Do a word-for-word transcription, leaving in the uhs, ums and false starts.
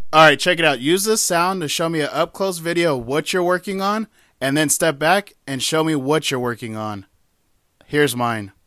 Alright, check it out. Use this sound to show me an up-close video of what you're working on, and then step back and show me what you're working on. Here's mine.